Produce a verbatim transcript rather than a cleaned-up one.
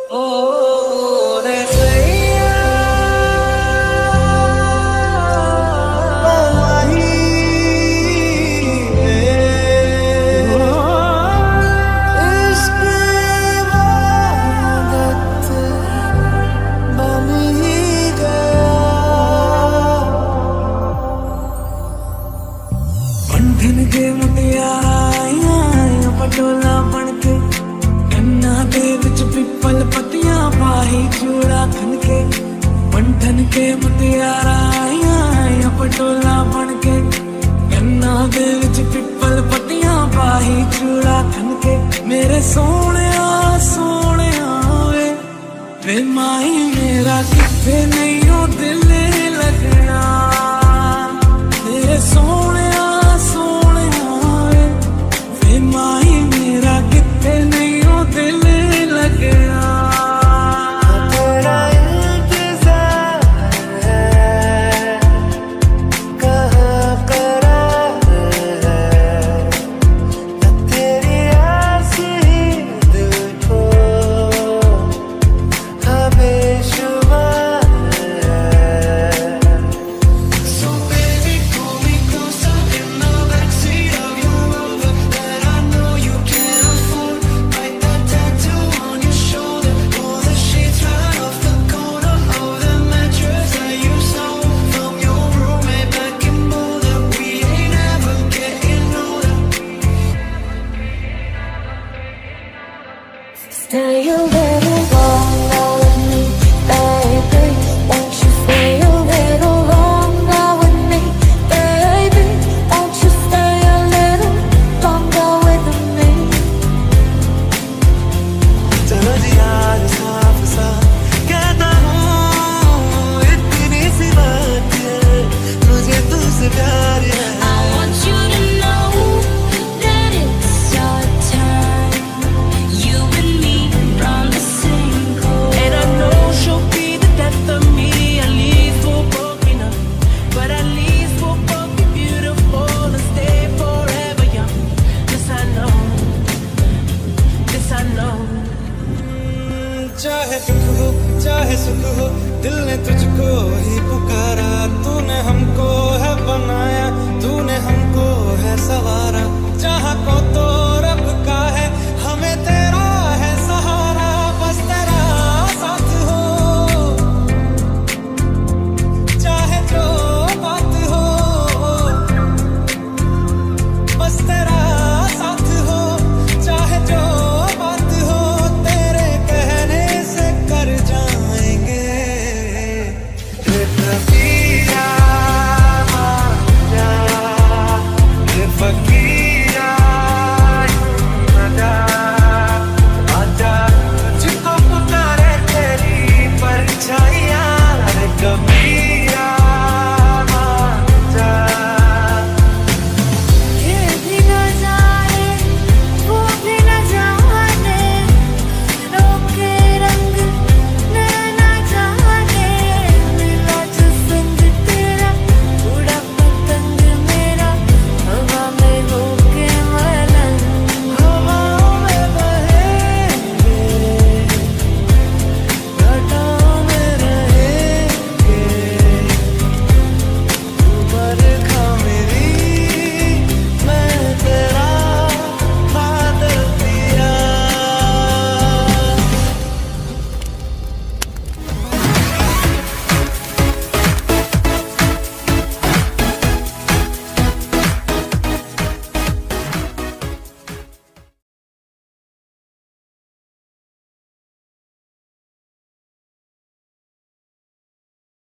ओ रे सैया वही इश्क इबादत बन ही गया। बंधन के मुटियारा पटोला बनके कन्ना दे विच पिपल पतियां पाही चूड़ा खनके। बंधन के मुटियारा पटोला बनके कन्ना दे विच पिपल पतियां पाही चूड़ा खनके। मेरे सोने सोने वे वे माही मेरा किथे नहीं हो दिल लगना। मेरे सोने सोने वे वे माही मेरा किथे नहीं हो दिल लगना। तेरा इंतजार है, कहाँ करार है, तेरी आस ही दिल को बेशुमार है। So baby, pull me closer in the backseat of your Rover that I know you can't afford. Write that tattoo on your shoulder. Pull the sheets right off the corner of the mattress that you stole from your roommate back in Boulder. We ain't ever getting older. Stay a little longer with me, baby. Won't you stay a little longer with me, baby? Won't you stay a little longer with me? चलो जी आज साफ साफ कहता हूँ, इतनी सी बात है, मुझे तुझसे प्यार है। I want you to know that it's our time. You and me on the same coast. And I know she'll be the death of me. At least we'll both be enough. But at least we'll both be beautiful and stay forever young. This I know. This I know. चाहे दुख हो चाहे सुख हो, दिल ने तुझको ही पुकारा। तूने हमको है बनाया, तूने हमको है सवारा। जहाँ को तो